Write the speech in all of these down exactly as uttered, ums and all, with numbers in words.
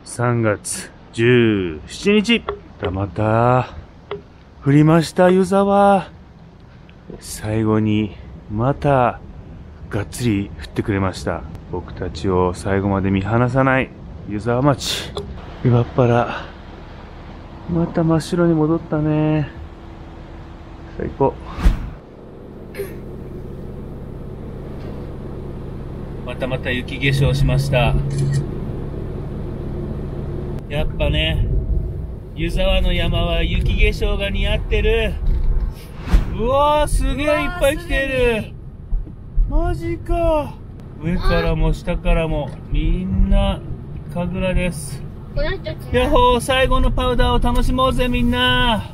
さんがつじゅうしちにち。また、降りました、湯沢。最後に、また、がっつり降ってくれました。僕たちを最後まで見放さない、湯沢町。岩っ原。また真っ白に戻ったね。最高。またまた雪化粧しました。やっぱね、湯沢の山は雪化粧が似合ってる。うわー、すげえいっぱい来てる。マジか。上からも下からもみんな神楽です。やっほー、最後のパウダーを楽しもうぜみんな。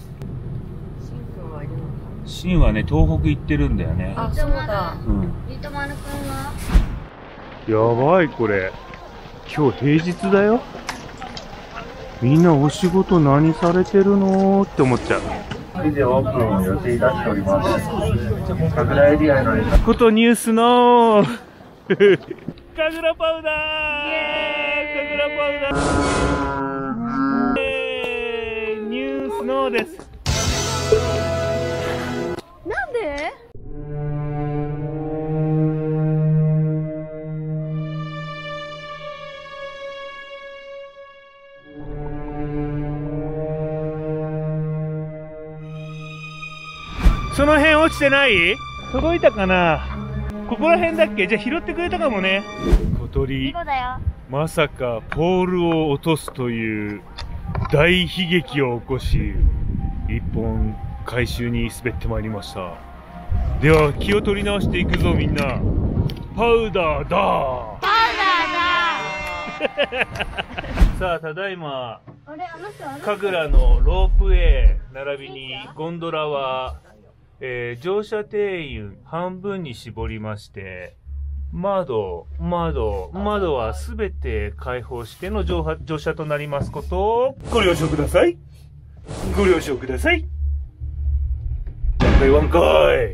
シンはね、東北行ってるんだよね。 あ、そうだ。 うん。 ゆとまるくんは？ やばい、これ。今日平日だよ。みんなお仕事何されてるのって思っちゃう。 以上オープンを予定いたしております。神楽エリアへの連絡。 ことニュースの神楽パウダー、神楽パウダー、えー、ニュースのです。 なんで？ その辺落ちてない？届いたかな？ここら辺だっけ？じゃあ拾ってくれたかもね。小鳥、まさかポールを落とすという大悲劇を起こし、一本回収に滑ってまいりました。では気を取り直していくぞみんな。パウダーだー。 パウダーださあ、ただいま神楽のロープウェイ並びにゴンドラは、えー、乗車定員半分に絞りまして、窓、窓、窓はすべて開放しての乗乗車となりますことをご了承ください。ご了承ください。第ワン回。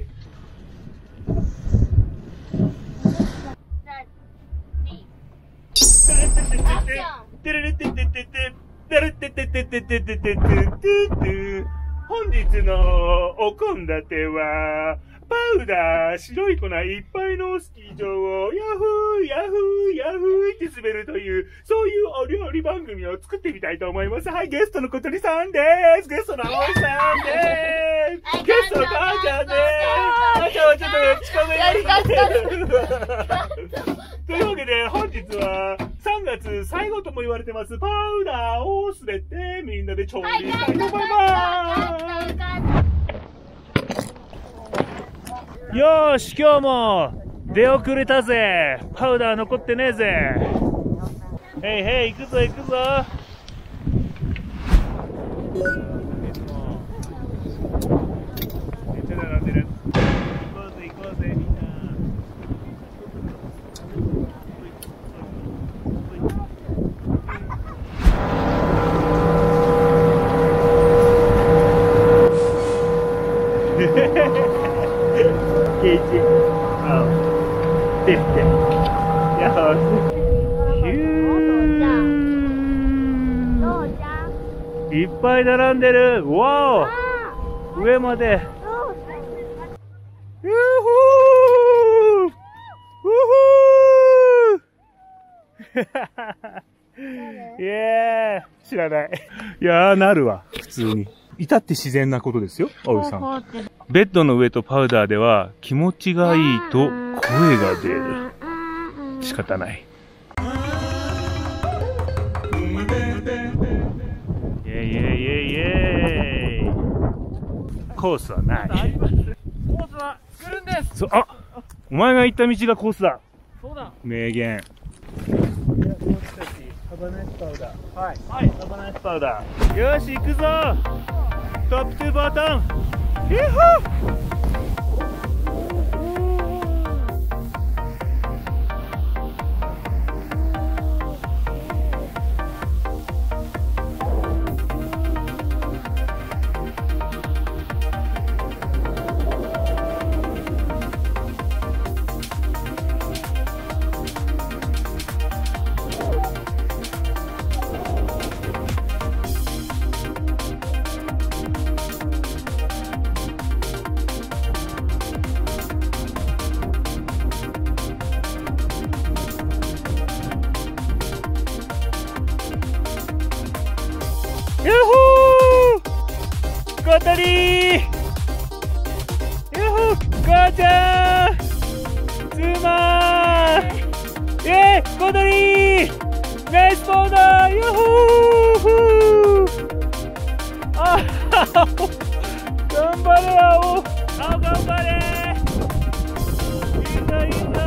本日のお献立は、パウダー、白い粉いっぱいのスキー場をヤフー、ヤフー、ヤフーって滑るという、そういうお料理番組を作ってみたいと思います。はい、ゲストの小鳥さんです。ゲストの葵さんです。ゲストの母ちゃんです。母ちゃんはちょっと近めに。というわけで、本日はさんがつ最後とも言われてます、パウダーを滑ってみんなで調理したいと思います。よーし、今日も出遅れたぜ。パウダー残ってねえぜ。へいへい、行くぞ行くぞ。めっちゃ並んでる。行こうぜ行こうぜみんな。ケイチ、あ、てって、やっヒュー、いっぱい並んでる。わお、上まで。ユーホー、ウーホー。イエーイ、知らない。いやー、なるわ、普通に。至って自然なことですよ、葵さん。ベッドの上とパウダーでは気持ちがいいと声が出る。仕方ない。イェイイェイイェイイェイ。コースはない。コースは作るんです。 そ、あ、お前が行った道がコースだ。 そうだ。 名言。ハバナイスパウダー。はい。はい。ハバナイスパウダー。よし、行くぞ。トップトゥーバータン。ヒーホー。 鳥ー。やっほー、母ちゃんつまー。えー、小鳥ー、ナイスパウダー。やっほー。あー、頑張れよ。あ、頑張れ。いいぞいいぞ。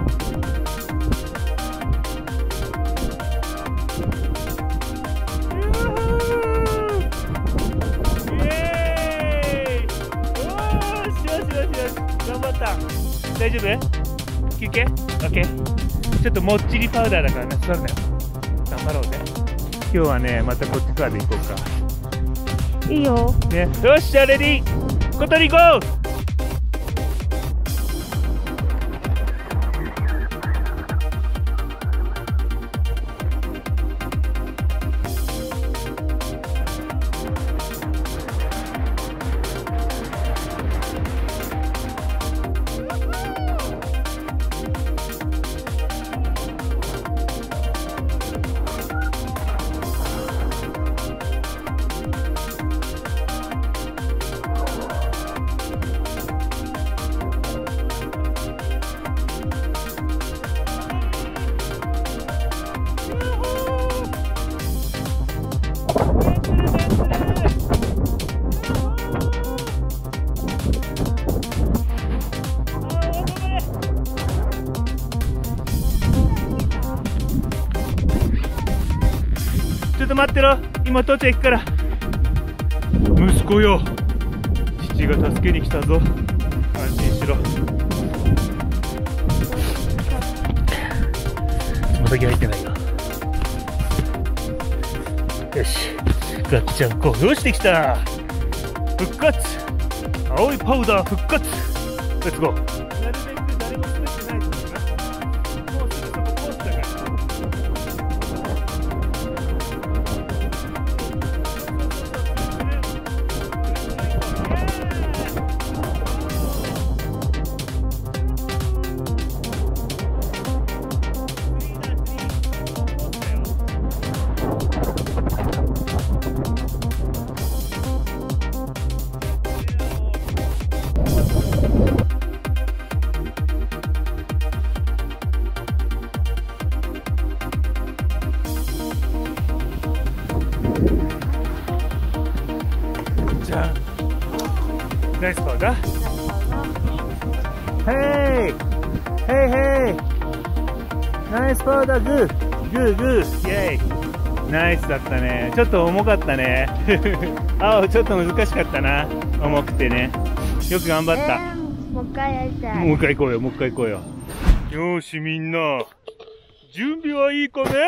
大丈夫？休憩？ OK？ ちょっともっちりパウダーだからね、座るなよ。頑張ろうね。今日はね、またこっち側で行こうか。 いいよ。 ね、よし、じゃあレディー、小鳥ゴー。ちょっと待ってろ、今父ちゃん行くから。息子よ、父が助けに来たぞ。安心しろ。つま先入ってないよ。よし、ガッチャンコ、よしできた。復活、青いパウダー復活。レッツゴー。なるべく誰も滑ってないと思うな。もうすぐそこコースだから。じゃあナイスパウダー。ヘイヘイヘイ、ナイスパウダー。グーグーグー、イェイ。ナイスだったね。ちょっと重かったね。あ、ちょっと難しかったな、重くてね。よく頑張った。 えー、もう一回やりたい。 もう一回行こうよ、もう一回行こうよ。よーし、みんな準備はいいかね。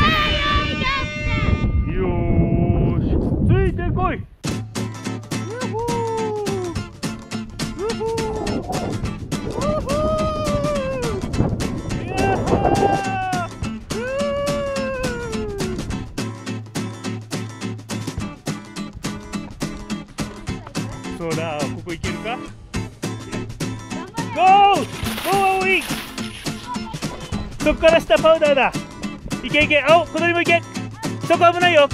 よーし、ついてこい。そうだ、ここ行けるか。ゴーゴー、青い。そこから下パウダーだ。いけいけ、青、小鳥もいけ。そこ危ないよ。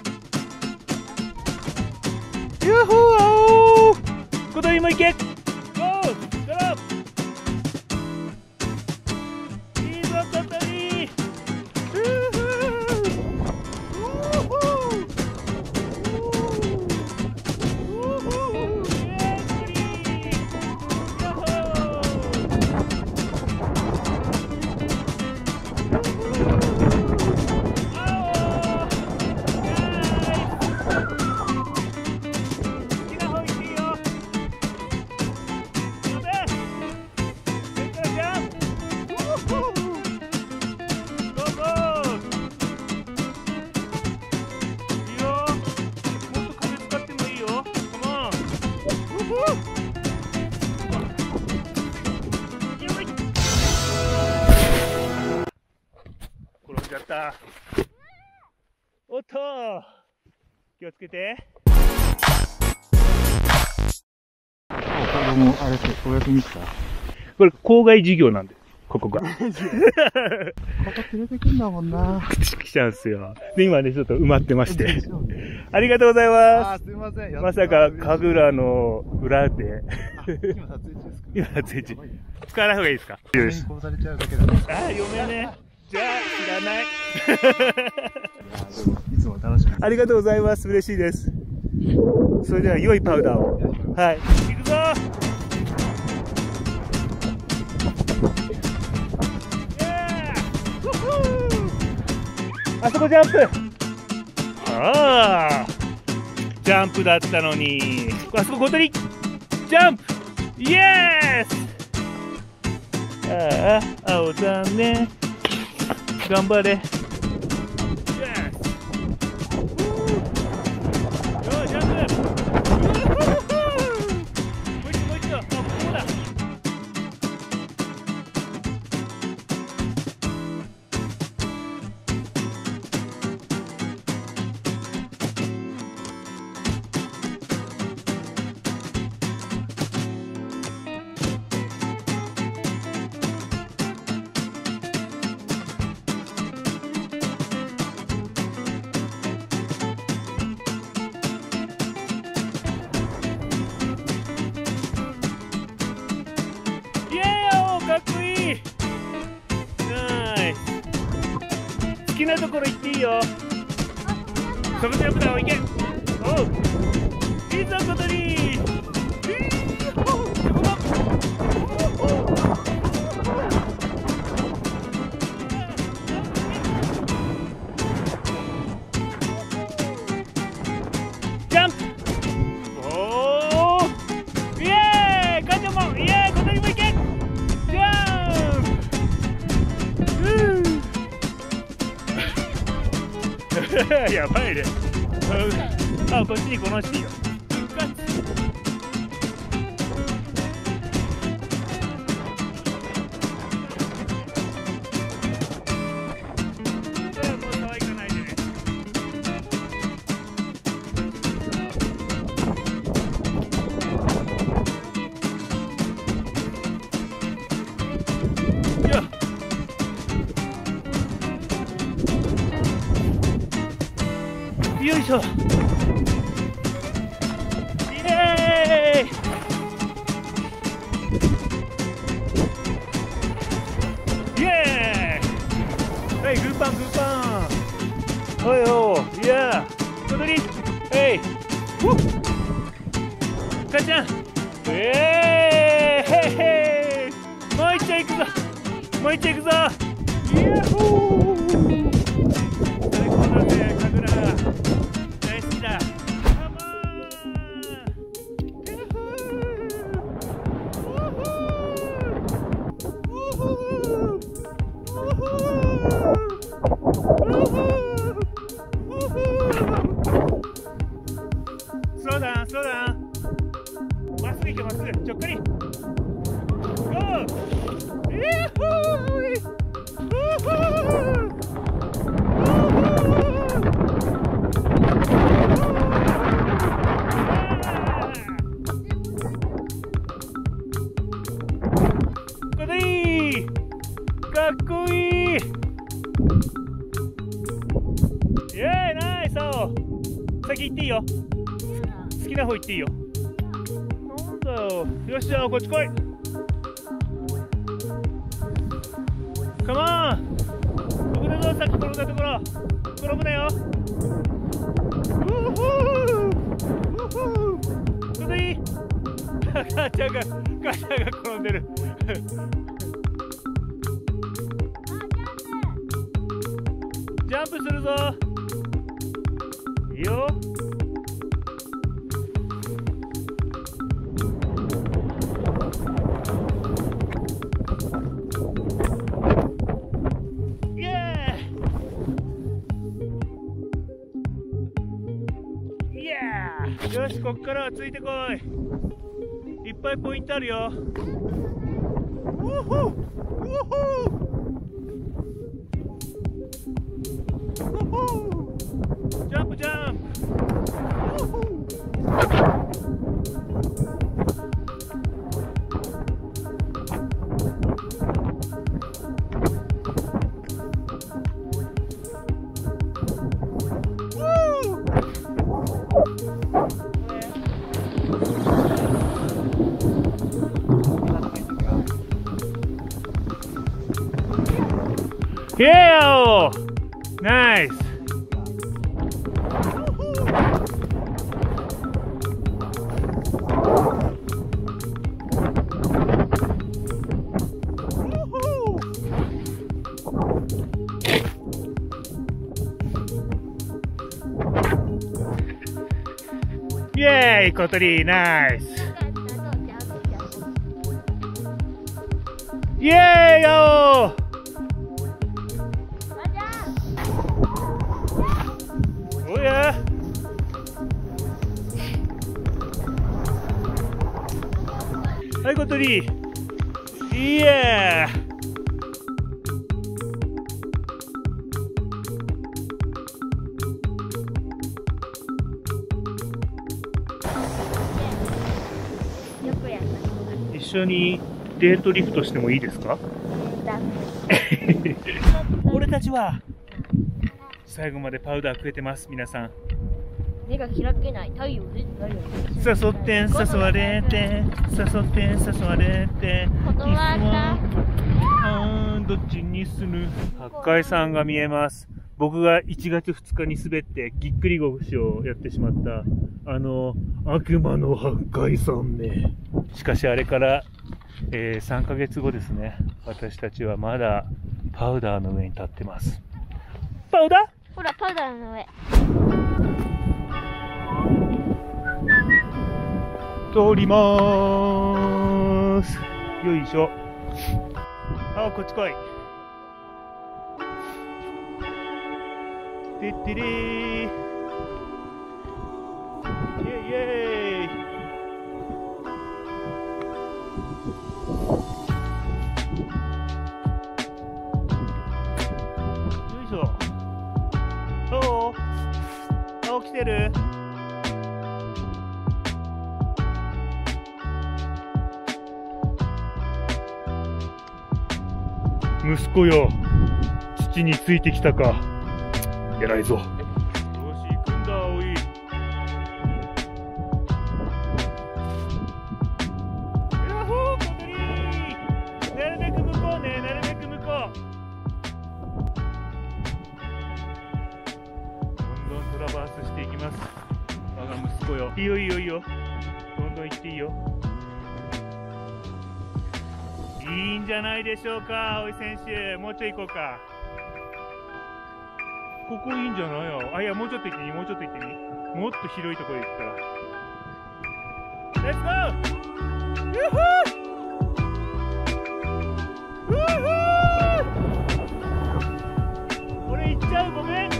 ユーホー、青、小鳥もいけ。ゴードロップ。いいぞ小鳥。転んじゃった。おっと、気をつけて。 これもあれって、これ見た？ これ校外授業なんです。 ここが。 ここ連れてくんだもんな。 来ちゃうんすよ。で、今ね、ちょっと埋まってまして。ありがとうございます。 あ、すみません。 まさか、神楽の裏で。 今撮影中ですか？ 今撮影中。使わない方がいいですか？ よし。殺されちゃうだけだね。 ああ、嫁ね。じゃあ、知らない。 いつも楽しみ。 ありがとうございます。嬉しいです。それでは、良いパウダーを。はい。行くぞ。あそこジャンプ。ああ。ジャンプだったのに。あそこ小鳥。ジャンプ。イエス。ああ、青残念。頑張れ。よし、ジャンプ。もう一度、もう一度。あ、ここだ。好きなところ行っていいよ。そこジャンプだ、おいけ。おう。いいぞ、小鳥。ジャンプ。おお。イエーイ、カンちゃんも、イエーイ、小鳥もいけ。ジャンプ。やばいね。あ、こっちにこのしていいよ。よいしょ。イエーイ。イエーイ。はい、グーパングーパン。はいよ。いやー。小鳥。はい。ふっ。かっちゃん。えー。へいへい。もう一丁行くぞ。もう一丁行くぞ。イヤッホー。最高だね、神楽。そうだ、そうだ。まっすぐ行け、まっすぐ、ちょっかり。ゴー。イヤッホー。これいい。かっこいい。イエーイ、ナイス。先行っていいよ。好きな方行っていいよ。なんだよ。よし、じゃあこっち来い。カモン。ここでどうさっき転んだところ。転ぶなよ。ウーフー。ウーフー。これいい。母ちゃんが、母ちゃんが転んでる。ジャンプするぞ。いいよ。イエーイ。イエーイ。よし、こっからはついてこい。いっぱいポイントあるよ。ウーホー。ウーホー。ジャンプジャンプ。 おーナイス。イエーイ小鳥ナイス。イエーイ青。おやはい小鳥イエーイ。一緒にデートリフトしてもいいですか？俺たちは最後までパウダー食えてます皆さん。 目が開けない太陽で太陽。 誘って誘われて誘って誘われて断った。 あーどっちにする？八海山が見えます。僕がいちがつふつかに滑ってぎっくり腰をやってしまったあの悪魔の八海山ね。しかしあれから、えー、さんかげつごですね。私たちはまだパウダーの上に立ってます。パウダー？ ほらパウダーの上。 通りまーす。よいしょ。あ、こっち来い。てってれー。イェイイェイ。よいしょ。おお。あ、起きてる。息子よ、父についてきたか。偉いぞ。よし、行くんだ、おい。ヤッホー、小鳥。なるべく向こうね、なるべく向こう。どんどんトラバースしていきます。我が息子よ。いいよ、いいよ、いいよ。どんどん行っていいよ。いいんじゃないでしょうか、葵選手。もうちょい行こうか。ここいいんじゃないよ。あ、いや、もうちょっと行ってみ、もうちょっと行ってみ。もっと広いところ行くから。レッツゴー。ユーフー。ユーフー。俺行っちゃう、ごめん。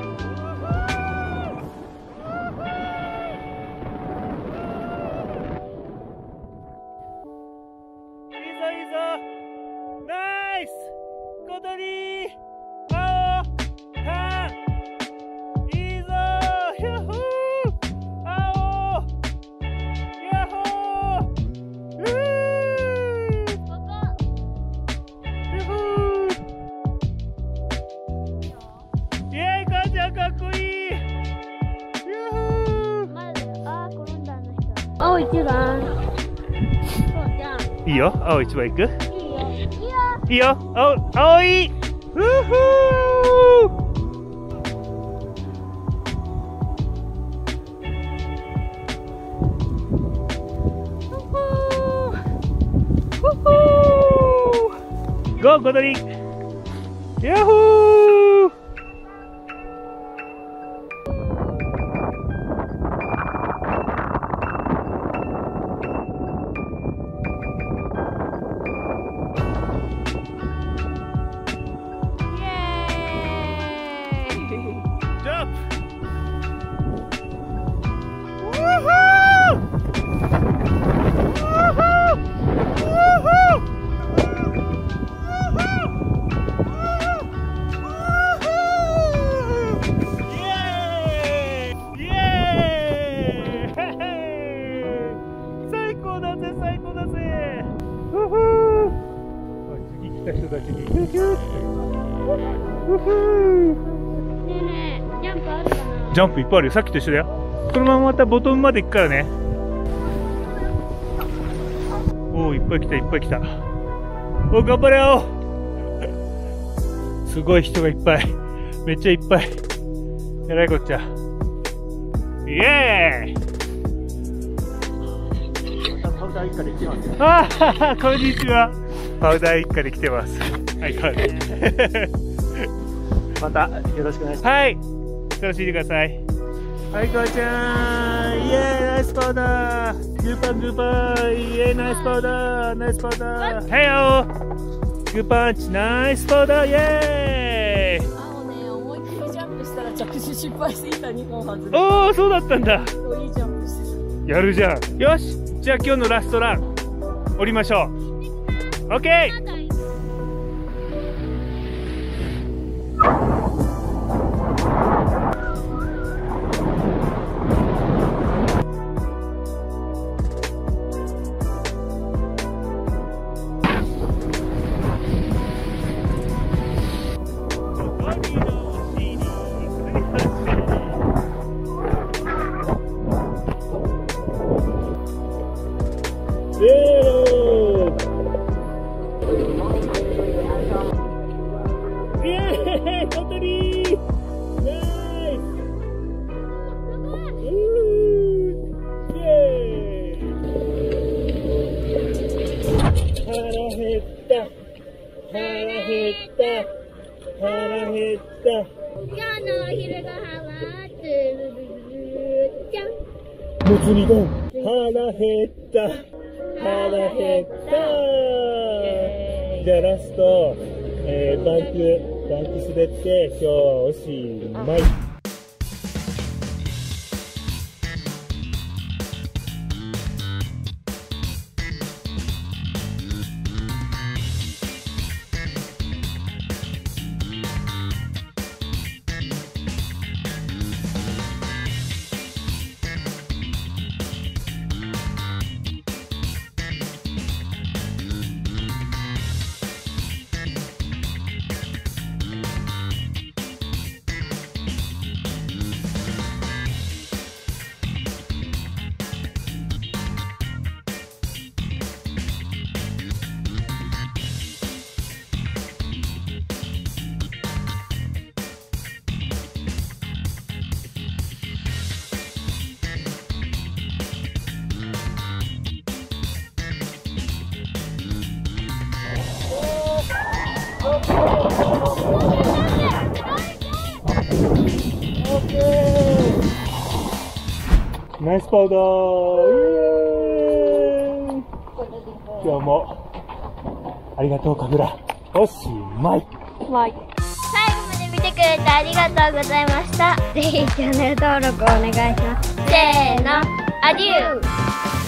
小鳥青タンいいぞー。ヤッホー青ヤッホーうーヤッホーイエーイ。母ちゃんかっこいい。ヤッホー。 あー転んだあの人。青一番。そうじゃん。 いいよ、青一番行く。いいよ、青、青い。ふふー。ゴー、小鳥。ヤッホー。ジャンプいっぱいあるよ。さっきと一緒だよ。このまままたボトムまで行くからね。おお、いっぱい来た、いっぱい来た。おお、頑張れよ。 すごい人がいっぱい。めっちゃいっぱい。えらいこっちゃ。イエーイ。 パウダー一家で来てます。 ああ、こんにちは。パウダー一家で来てます。はい、はい。 またよろしくお願いします。 はい。楽しんでください。はい、こうちゃん。イエーイ、ナイスパウダー。グーパン、グーパン。イエーイ、ナイスパウダー。ナイスパウダー。ヘイヨー。グーパンチ、ナイスパウダー。イエーイ。 青ね、思いっきりジャンプしたら着地失敗していたにほん外れ。 おー、そうだったんだ。 いいジャンプしてやるじゃん。よし。じゃあ今日のラストラン。降りましょう。オッケー。腹減った。腹減った。 今日のお昼ご飯は、つるるるじゃん。 もつ煮丼。腹減った。腹減った。じゃあラスト、えー、バンク、バンク滑って、今日はおしまい。ナイスパウダー。イエーイ。今日もありがとう、カグラ。おしまい。 はい。最後まで見てくれてありがとうございました。ぜひチャンネル登録お願いします。せーの、アデュー。